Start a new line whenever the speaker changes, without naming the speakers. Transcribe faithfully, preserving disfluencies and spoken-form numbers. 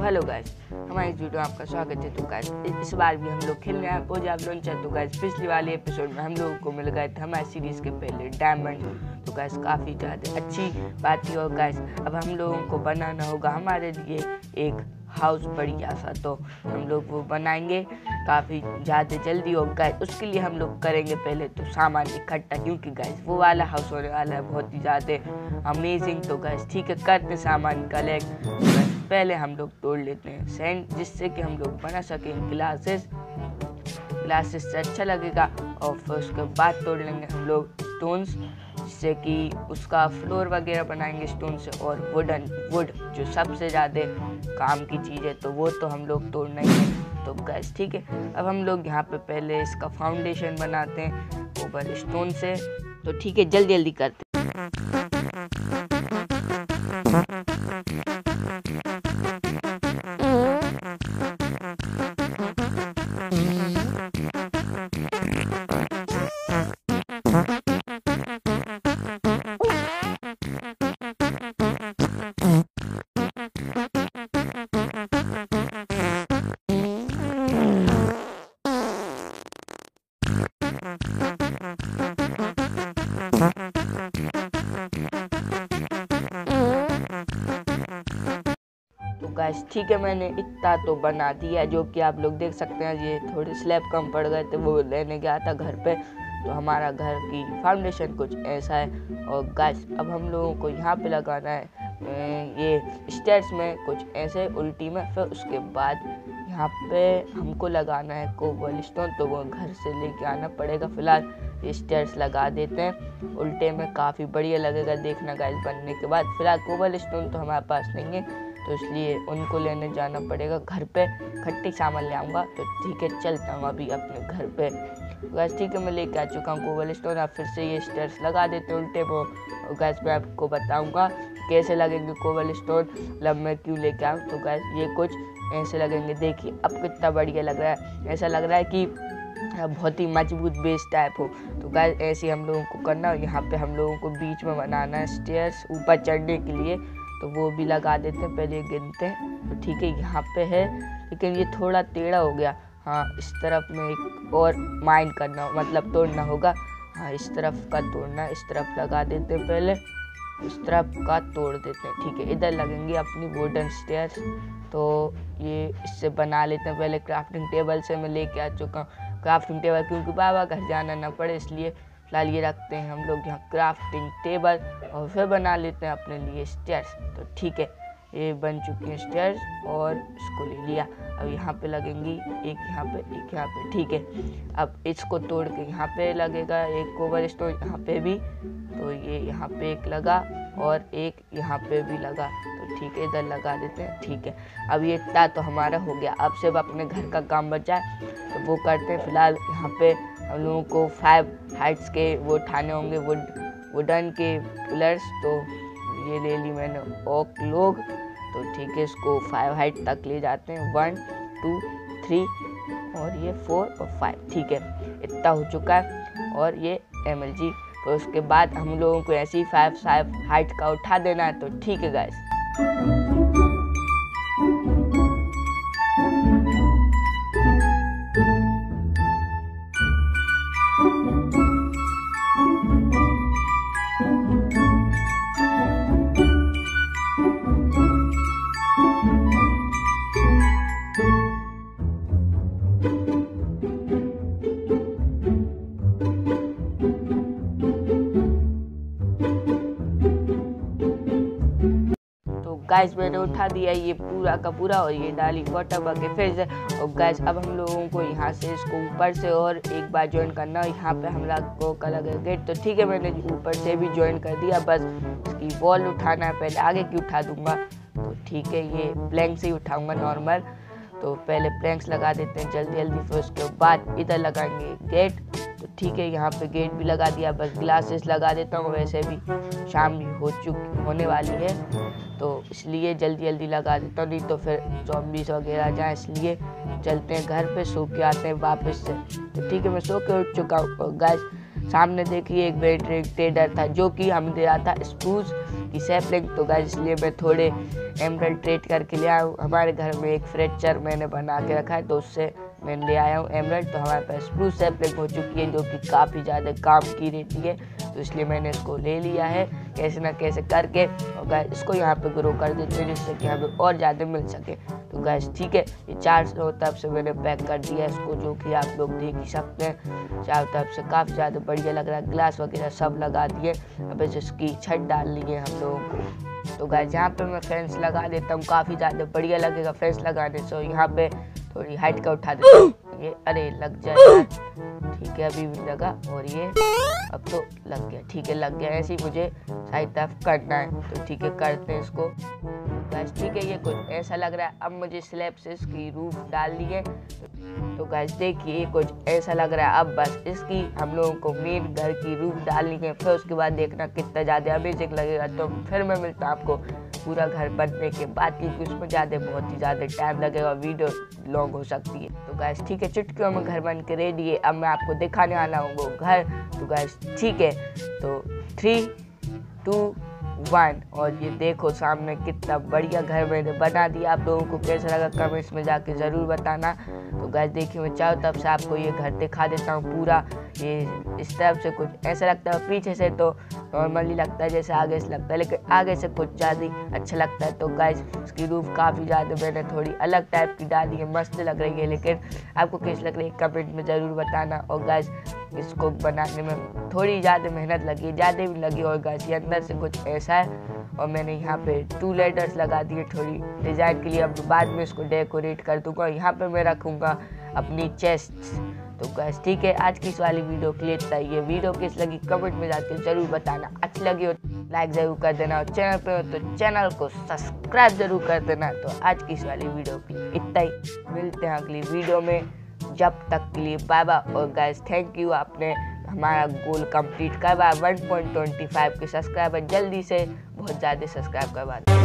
Hello guys, हमारे इस video में आपका स्वागत है। तो गाइस इस बार भी हम लोग खेलने आए पोजाब लॉन्चर। तो गाइस पिछली वाले एपिसोड में हम लोगों को मिल गए थे हमारे सीरीज के पहले डायमंड। तो गाइस काफ़ी ज़्यादा अच्छी बात थी। और गाइस अब हम लोगों को बनाना होगा हमारे लिए एक हाउस बढ़िया सा, तो हम लोग वो बनाएंगे काफ़ी ज़्यादा जल्दी। और गाइस उसके लिए हम लोग करेंगे पहले तो सामान इकट्ठा, क्योंकि गाइस वो वाला हाउस होने वाला है बहुत ही ज़्यादा अमेजिंग। तो गाइस ठीक है, करते सामान कलेक्ट। पहले हम लोग तोड़ लेते हैं सैंड, जिससे कि हम लोग बना सकें ग्लासेस ग्लासेस से अच्छा लगेगा। और फिर उसके बाद तोड़ लेंगे हम लोग स्टोन्स, जिससे कि उसका फ्लोर वगैरह बनाएंगे स्टोन से। और वुडन वुड जो सबसे ज़्यादा काम की चीज़ है, तो वो तो हम लोग तोड़ना ही है। तो गैस ठीक है, अब हम लोग यहाँ पे पहले इसका फाउंडेशन बनाते हैं ओवर स्टोन से। तो ठीक है, जल्दी जल्दी करते हैं। गाइस ठीक है, मैंने इतना तो बना दिया, जो कि आप लोग देख सकते हैं। ये थोड़े स्लैब कम पड़ गए थे, वो लेने गया था घर पे। तो हमारा घर की फाउंडेशन कुछ ऐसा है। और गाइस अब हम लोगों को यहाँ पे लगाना है ये स्टेयर्स में कुछ ऐसे उल्टी में। फिर उसके बाद यहाँ पे हमको लगाना है कोबलस्टोन, तो वो घर से लेके आना पड़ेगा। फिलहाल ये स्टेयर्स लगा देते हैं उल्टे में, काफ़ी बढ़िया लगेगा देखना गाइस बनने के बाद। फिलहाल कोबलस्टोन तो हमारे पास नहीं है, तो इसलिए उनको लेने जाना पड़ेगा घर पे। खट्टी सामान ले आऊँगा। तो ठीक है, चलता हूँ अभी अपने घर पे। गैस ठीक है, मैं लेके आ चुका हूँ कोबलस्टोन। आप फिर से ये स्टेयर्स लगा देते हैं उल्टे वो। गैस मैं आपको बताऊँगा कैसे लगेंगे कोबलस्टोन, मतलब मैं क्यों लेके आऊँ। तो गैस ये कुछ ऐसे लगेंगे, देखिए अब कितना बढ़िया लग रहा है। ऐसा लग रहा है कि बहुत ही मजबूत बेस टाइप हो। तो गाइस ऐसे हम लोगों को करना। और यहाँ पे हम लोगों को बीच में बनाना है स्टेयर्स ऊपर चढ़ने के लिए, तो वो भी लगा देते हैं। पहले गिनते हैं। तो ठीक है, यहाँ पे है, लेकिन ये थोड़ा टेढ़ा हो गया। हाँ, इस तरफ में एक और माइन करना, मतलब तोड़ना होगा। हाँ, इस तरफ का तोड़ना, इस तरफ लगा देते हैं, पहले इस तरफ का तोड़ देते हैं। ठीक है, इधर लगेंगी अपनी वुडन स्टेयर्स। तो ये इससे बना लेते हैं पहले। क्राफ्टिंग टेबल से मैं लेके आ चुका हूँ क्राफ्टिंग टेबल, क्योंकि बाबा घर जाना ना पड़े, इसलिए फिलहाल ये रखते हैं हम लोग यहाँ क्राफ्टिंग टेबल। और फिर बना लेते हैं अपने लिए स्टेयर्स। तो ठीक है, ये बन चुकी हैं स्टेयर्स और इसको ले लिया। अब यहाँ पे लगेंगी एक यहाँ पे, एक यहाँ पे। ठीक है, अब इसको तोड़ के यहाँ पे लगेगा एक कोबलस्टोन, यहाँ पे भी। तो ये यहाँ पे एक लगा और एक यहाँ पे भी लगा। तो ठीक है, इधर लगा देते हैं। ठीक है, अब ये इतना तो हमारा हो गया। अब सिर्फ अपने घर का काम बचा है, तो वो करते हैं। फिलहाल यहाँ पे हम लोगों को फाइव हाइट्स के वो उठाने होंगे, वुड वुडन के पिलर्स। तो ये ले ली मैंने ओक लोग। तो ठीक है, इसको फाइव हाइट तक ले जाते हैं। वन टू थ्री और ये फोर और फाइव। ठीक है, इतना हो चुका है। और ये एम एल जी। तो उसके बाद हम लोगों को ऐसे ही फाइव फाइव हाइट का उठा देना है। तो ठीक है गाइस, गाइस मैंने उठा दिया ये पूरा का पूरा। और ये डाली वाटर बके फिर से। और गाइस अब हम लोगों को यहाँ से इसको ऊपर से और एक बार ज्वाइन करना। यहाँ पे हम लोग को का लगेगा गेट। तो ठीक है, मैंने ऊपर से भी ज्वाइन कर दिया। बस इसकी वॉल उठाना है, पहले आगे की उठा दूंगा। तो ठीक है, ये प्लैंक से ही उठाऊंगा नॉर्मल। तो पहले प्लैंक्स लगा देते हैं जल्दी जल्दी। फिर उसके बाद इधर लगाएंगे गेट। तो ठीक है, यहाँ पे गेट भी लगा दिया। बस ग्लासेस लगा देता हूँ, वैसे भी शाम भी हो चुकी होने वाली है, तो इसलिए जल्दी जल्दी लगा देता हूँ, नहीं तो फिर ज़ॉम्बीज़ वगैरह आ जाए। इसलिए चलते हैं घर पे, सो के आते हैं वापस से। तो ठीक है, मैं सो के उठ चुका हूँ। गाइस सामने देखिए एक वेट ट्रेडर था जो कि हमें दे रहा था स्प्रूस की सैपलिंग। तो गाइस इसलिए मैं थोड़े एमरल्ड ट्रेड करके ले आया हूँ। हमारे घर में एक फ्रेक्चर मैंने बना के रखा है तो उससे मैं ले आया हूँ एमरल्ड। तो हमारे पास स्प्रूस सैपलिंग हो चुकी है जो कि काफ़ी ज़्यादा काम की रहती है, तो इसलिए मैंने इसको ले लिया है कैसे ना कैसे करके। और गाइस इसको यहाँ पे ग्रो कर देते हैं जिससे कि हमें और ज़्यादा मिल सके। तो गाइस ठीक है, ये चार सौ तरफ से मैंने पैक कर दिया इसको, जो कि आप लोग देख ही सकते हैं। चारों तरफ से काफ़ी ज़्यादा बढ़िया लग रहा है, ग्लास वगैरह सब लगा दिए। अब इसकी छत डालनी है हम लोगों को। तो गाइस यहाँ पे मैं फेंस लगा देता हूँ, काफ़ी ज़्यादा बढ़िया लगेगा फेंस लगाने से। यहाँ पे थोड़ी हाइट का उठा देता हूँ ये, अरे लग जाए यार, ठीक है अभी भी लगा। और ये अब तो लग गया, ठीक है लग गया। ऐसे ही मुझे साइड तरफ करना है, तो ठीक है करते हैं इसको। गाइस ठीक है ये कुछ ऐसा लग रहा है। अब मुझे स्लैब से इसकी रूफ डालनी है। तो गाइस देखिए ये कुछ ऐसा लग रहा है। अब बस इसकी हम लोगों को मेन घर की रूफ डालनी है, फिर उसके बाद देखना कितना ज़्यादा अमेजिंग लगेगा। तो फिर मैं मिलता हूँ आपको पूरा घर बनने के बाद, क्योंकि उसमें ज़्यादा बहुत ही ज़्यादा टाइम लगेगा, वीडियो लॉन्ग हो सकती है। तो गाइस ठीक है, चुटकियों में घर बन के रेडी है। अब मैं आपको दिखाने वाला हूँ वो घर। तो गाइस ठीक है, तो थ्री टू वन, और ये देखो सामने कितना बढ़िया घर मैंने बना दिया। आप लोगों को कैसा लगा कमेंट्स में जाके ज़रूर बताना। तो गाइस देखिए मैं चारों तरफ से आपको ये घर दिखा देता हूँ पूरा। ये इस तरफ से कुछ ऐसा लगता है, पीछे से तो नॉर्मली लगता है जैसे आगे से लगता है, लेकिन आगे से कुछ ज़्यादा अच्छा लगता है। तो गाइस इसकी रूफ काफ़ी ज़्यादा मैंने थोड़ी अलग टाइप की डाली है, मस्त लग रही है। लेकिन आपको कैसी लग रही है कमेंट में ज़रूर बताना। और गाइस इसको बनाने में थोड़ी ज़्यादा मेहनत लगी, ज़्यादा भी लगी। और गाइस ये अंदर से कुछ ऐसा है, और मैंने यहाँ पे टू लेडर्स लगा दिए थोड़ी डिज़ाइन के लिए। अब बाद में इसको डेकोरेट कर दूंगा। यहाँ पे मैं रखूँगा अपनी चेस्ट। तो गाइस ठीक है, आज की इस वाली वीडियो के लिए इतना ही है। वीडियो कैसी लगी कमेंट में जाके ज़रूर बताना। अच्छी लगी हो लाइक ज़रूर कर देना, और चैनल पे हो तो चैनल को सब्सक्राइब ज़रूर कर देना। तो आज की इस वाली वीडियो के लिए इतना ही, मिलते हैं अगली वीडियो में। जब तक के लिए बाय बाय। और गाइस थैंक यू, आपने हमारा गोल कंप्लीट करवाया वन पॉइंट टू फाइव के सब्सक्राइबर। जल्दी से बहुत ज़्यादा सब्सक्राइब करवा